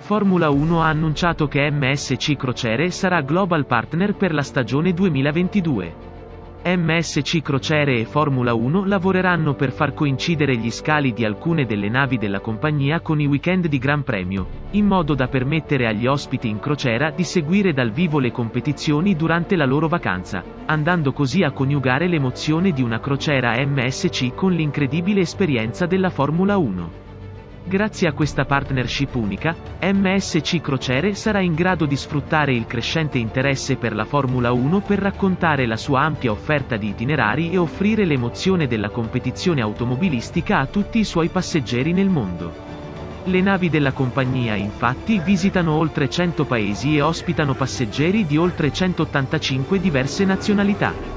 Formula 1 ha annunciato che MSC Crociere sarà Global Partner per la stagione 2022. MSC Crociere e Formula 1 lavoreranno per far coincidere gli scali di alcune delle navi della compagnia con i weekend di Gran Premio, in modo da permettere agli ospiti in crociera di seguire dal vivo le competizioni durante la loro vacanza, andando così a coniugare l'emozione di una crociera MSC con l'incredibile esperienza della Formula 1. Grazie a questa partnership unica, MSC Crociere sarà in grado di sfruttare il crescente interesse per la Formula 1 per raccontare la sua ampia offerta di itinerari e offrire l'emozione della competizione automobilistica a tutti i suoi passeggeri nel mondo. Le navi della compagnia infatti visitano oltre 100 paesi e ospitano passeggeri di oltre 185 diverse nazionalità.